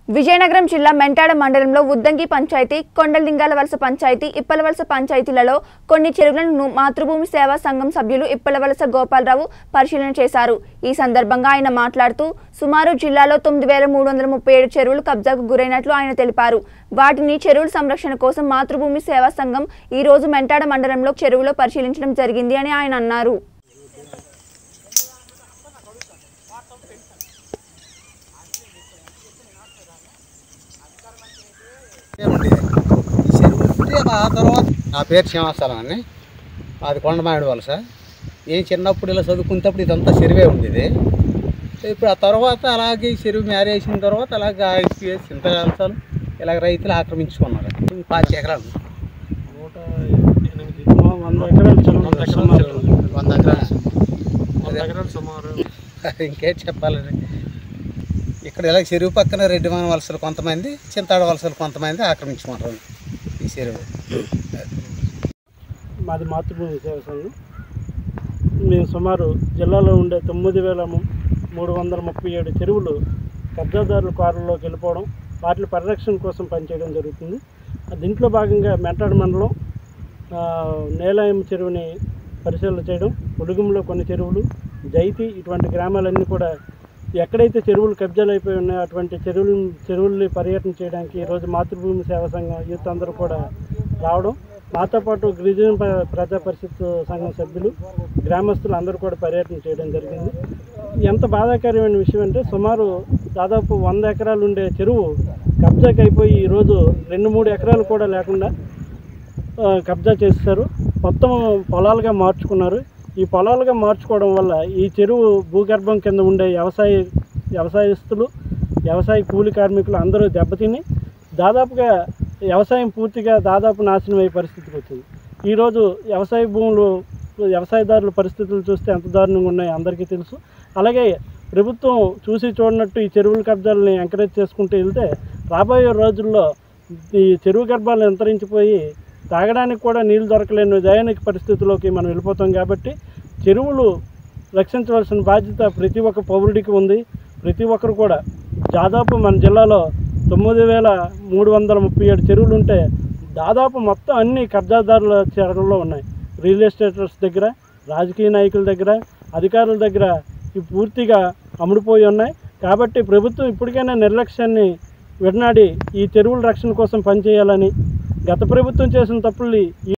విజయనగరం జిల్లా మెంటాడ మండలంలో ఉద్దంగి పంచాయతీ, కొండలింగాల వలస పంచాయతీ, ఇప్పలవలస పంచాయతీలలో కొన్ని చెరువులను మాతృభూమి సేవా సంఘం సభ్యులు ఇప్పలవలస గోపాలరావు పరిశీలన చేశారు. ఈ సందర్భంగా ఆయన మాట్లాడుతూ సుమారు జిల్లాలో 9337 చెరువులు కబ్జాకు గురైనట్లు ఆయన తెలిపారు. వాటిని చెరువుల సంరక్షణ కోసం మాతృభూమి సేవా సంఘం ఈ రోజు మెంటాడ మండలంలో చెరువులో పరిశీలించడం జరిగింది అని ఆయన అన్నారు. నా పేరు శ్రీనివాసరావు అండి. అది కొండమామిడి వలస. నేను చిన్నప్పుడు ఇలా చదువుకునేటప్పుడు ఇదంతా చెరువే ఉండేది. ఇప్పుడు ఆ తర్వాత అలాగే చెరువు మేరేసిన తర్వాత అలాగే చింత వలసలు ఇలాగ రైతులు ఆక్రమించుకున్నారు. 5 ఎకరాలు 100 ఎకరాలు సుమారు. ఇంకేం చెప్పాలండి, ఇక్కడ ఇలా చెరువు పక్కన రెడ్డిమాన వలసలు కొంతమంది, చింతాడ వలసలు కొంతమంది ఆక్రమించుకుంటారు ఈ చెరువు. మాది మాతృభూమి సేవ సంఘం. మేము సుమారు జిల్లాలో ఉండే 9337 చెరువులు కబ్జాదారుల కారుల్లోకి వెళ్ళిపోవడం, వాటి పరిరక్షణ కోసం పనిచేయడం జరుగుతుంది. దీంట్లో భాగంగా మెంటాడ మండలం నేలాయం చెరువుని పరిశీలన చేయడం, ఉడుగుంలో కొన్ని చెరువులు, జైతి ఇటువంటి గ్రామాలన్నీ కూడా ఎక్కడైతే చెరువులు కబ్జాలు అయిపోయి ఉన్నాయో అటువంటి చెరువుల్ని పర్యటన చేయడానికి ఈరోజు మాతృభూమి సేవా సంఘం యూత్ అందరూ కూడా రావడం, మాతో పాటు గిరిజన ప్రజా పరిషత్ సంఘం సభ్యులు, గ్రామస్తులు అందరూ కూడా పర్యటన చేయడం జరిగింది. ఎంత బాధాకరమైన విషయం అంటే సుమారు దాదాపు 100 ఎకరాలు ఉండే చెరువు కబ్జాకి అయిపోయి ఈరోజు 2-3 ఎకరాలు కూడా లేకుండా కబ్జా చేస్తారు. మొత్తం పొలాలుగా మార్చుకున్నారు. ఈ పొలాలుగా మార్చుకోవడం వల్ల ఈ చెరువు భూగర్భం కింద ఉండే వ్యవసాయస్తులు, వ్యవసాయ కూలి కార్మికులు అందరూ దెబ్బతిని దాదాపుగా వ్యవసాయం పూర్తిగా దాదాపు నాశనం అయ్యే పరిస్థితికి వచ్చింది. ఈరోజు వ్యవసాయ భూములు, వ్యవసాయదారుల పరిస్థితులు చూస్తే ఎంత దారుణంగా ఉన్నాయో అందరికీ తెలుసు. అలాగే ప్రభుత్వం చూసి చూడనట్టు ఈ చెరువుల కబ్జాలని ఎంకరేజ్ చేసుకుంటూ వెళ్తే రాబోయే రోజుల్లో ఈ చెరువు గర్భాలు అంతరించిపోయి తాగడానికి కూడా నీళ్ళు దొరకలేని దయనీయ పరిస్థితుల్లోకి మనం వెళ్ళిపోతాం. కాబట్టి చెరువులు రక్షించవలసిన బాధ్యత ప్రతి ఒక్క పౌరుడికి ఉంది. ప్రతి ఒక్కరు కూడా దాదాపు మన జిల్లాలో 9337 చెరువులు ఉంటే దాదాపు మొత్తం అన్ని కబ్జాదారుల చెరువుల్లో ఉన్నాయి. రియల్ ఎస్టేటర్స్ దగ్గర, రాజకీయ నాయకుల దగ్గర, అధికారుల దగ్గర ఇవి పూర్తిగా అమ్ముడుపోయి ఉన్నాయి. కాబట్టి ప్రభుత్వం ఇప్పటికైనా నిర్లక్ష్యాన్ని విడనాడి ఈ చెరువుల రక్షణ కోసం పనిచేయాలని, గత ప్రభుత్వం చేసిన తప్పుల్ని